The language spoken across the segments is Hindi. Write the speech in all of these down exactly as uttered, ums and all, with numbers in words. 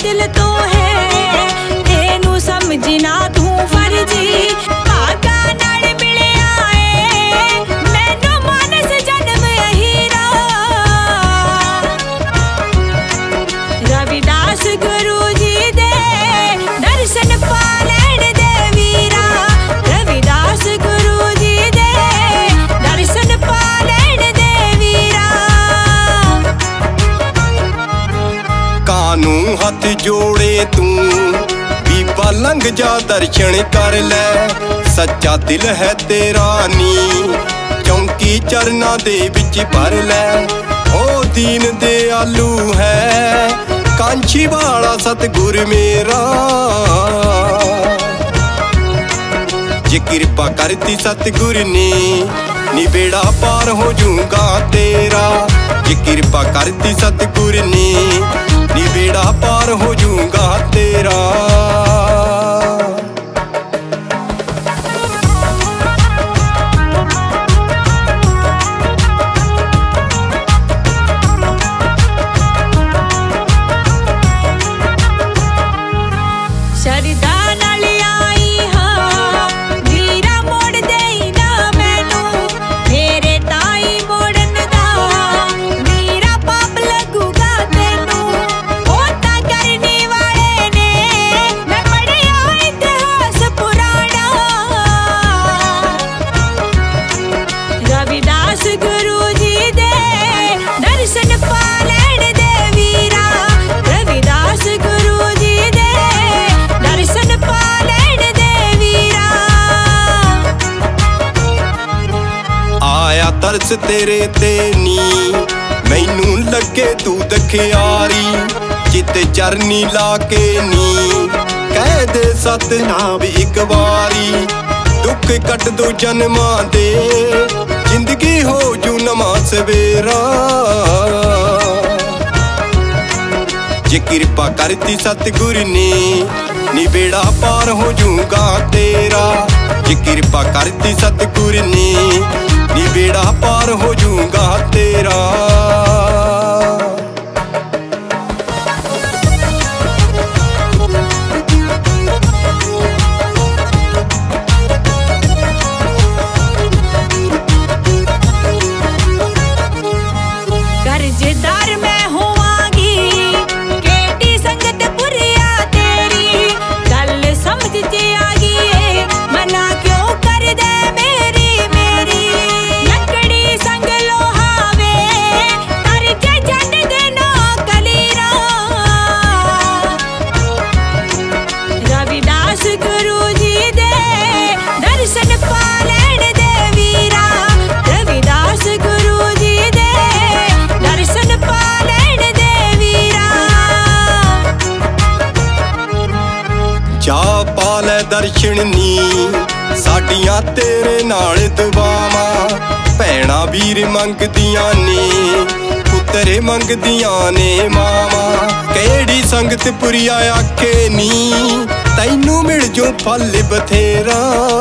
दिल तो है तेनू समझना तू फर्जी भागा नाल मिले आए मैनू मानस जन्म हीरा रविदास गुरु जी दे दर्शन पा लैण दे वीरा रविदास गुरु जी दे दर्शन पा लैण दे वीरा कानू हथ जोड़े तू बीबा लंघ जा दर्शन कर ले सच्चा दिल है तेरा नी चौंकी चरना दे विच भर ले ओ दीन दयालु है कांची वाला सतगुर मेरा जे कृपा करती सतगुर ने नी बेड़ा पार हो जूंगा तेरा जे कृपा करती सतगुर ने नी बेड़ा पार हो जूंगा तेरा शरदा नाल आई हाँ वीरा मोड़ देई ना मैनू मेरे ताई मोड़न दा वीरा पाप लगूगा तेनू होता करने वाले ने मैं पढ़िया इतिहास पुराना रविदास गुरु जी दे दर्शन पा लैण दे वीरा रविदास गुरु जी दे दर्शन पा लैण दे वीरा आया तरस तेरे ते नी मैनू लगे तू दखियारी चित चरनी लाके नी कह दे सतनाम एक बारी दुख कट दो जन्मा दे जिंदगी हो जू नमा सवेरा जे कृपा करती सतगुर ने नी बेड़ा पार हो जूंगा तेरा जे कृपा करती सतगुर ने नी बेड़ा पार हो जूंगा तेरा कर्जदार मैं होवांगी केटी संगत पुरिया तेरी गल समझ ते आ गई मना क्यों कर दे मेरी मेरी लकड़ी संग लोहावे कर जे जट दे नो कलीरा रविदास गुरु जी दे दर्शन पा लैण दे वीरा रविदास गुरु जी दे दर्शन पा लैण दे वीरा जा पाले दर्शन नी साडियां तेरे नाल दुआवां भैणा वीर मंगदियां ने पुत्तरे मंगदियां ने मावां केड़ी संगत पुरिया आखे नी तैनू मिल जो फल बथेरा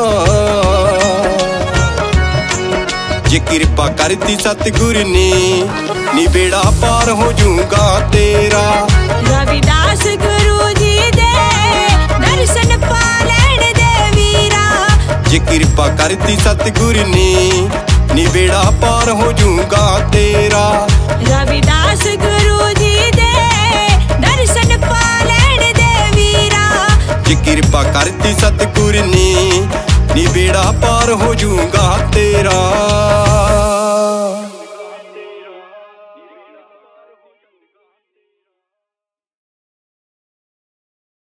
जे कृपा करती सतगुर ने नी बेड़ा पार हो जूंगा तेरा रविदास गुरु जी दे दर्शन पा लैण दे वीरा जे कृपा करती सतगुर ने नी बेड़ा पार हो जूंगा तेरा रविदास गुरु जी दे दर्शन पा लैण दे वीरा जे कृपा करती सतगुर ने नी बेड़ा पार हो जूंगा तेरा।